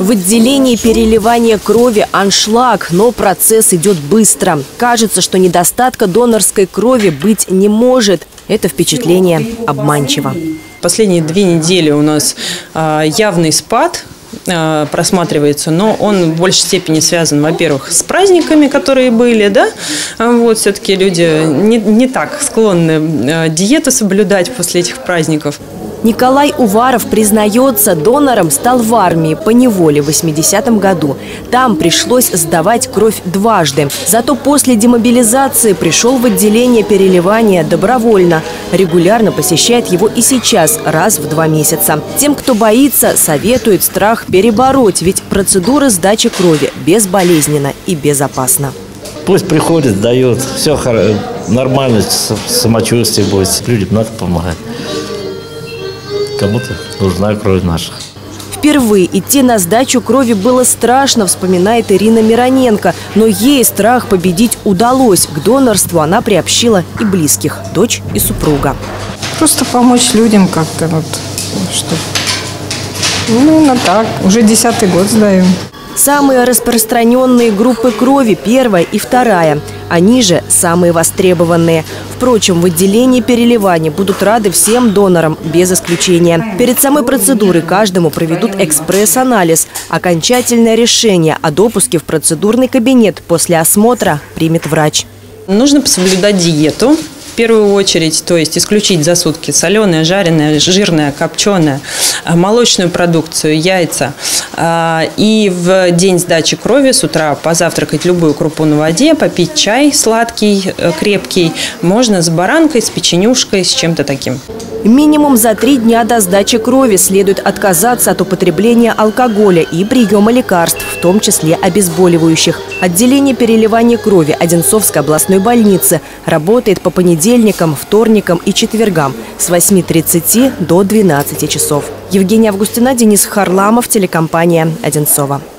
В отделении переливания крови аншлаг, но процесс идет быстро. Кажется, что недостатка донорской крови быть не может. Это впечатление обманчиво. Последние 2 недели у нас явный спад просматривается, но он в большей степени связан, во-первых, с праздниками, которые были, да, вот все-таки люди не так склонны диету соблюдать после этих праздников. Николай Уваров признается, донором стал в армии по неволе в 80-м году. Там пришлось сдавать кровь дважды. Зато после демобилизации пришел в отделение переливания добровольно. Регулярно посещает его и сейчас, раз в 2 месяца. Тем, кто боится, советует страх перебороть, ведь процедура сдачи крови безболезненна и безопасна. Пусть приходит, сдает, все нормально, самочувствие будет. Людям надо помогать. Кому-то нужна кровь наша. Впервые идти на сдачу крови было страшно, вспоминает Ирина Мироненко. Но ей страх победить удалось. К донорству она приобщила и близких, дочь и супруга. Просто помочь людям как-то, вот, что. Ну, так, уже 10-й год сдаю. Самые распространенные группы крови – 1-я и 2-я. Они же самые востребованные. Впрочем, в отделении переливания будут рады всем донорам, без исключения. Перед самой процедурой каждому проведут экспресс-анализ. Окончательное решение о допуске в процедурный кабинет после осмотра примет врач. Нужно соблюдать диету. В первую очередь, то есть исключить за сутки соленое, жареное, жирное, копченое, молочную продукцию, яйца. И в день сдачи крови с утра позавтракать любую крупу на воде, попить чай сладкий, крепкий. Можно с баранкой, с печенюшкой, с чем-то таким. Минимум за 3 дня до сдачи крови следует отказаться от употребления алкоголя и приема лекарств, в том числе обезболивающих. Отделение переливания крови Одинцовской областной больницы работает по понедельникам, вторникам и четвергам с 8:30 до 12 часов. Евгения Августина, Денис Харламов, телекомпания «Одинцова».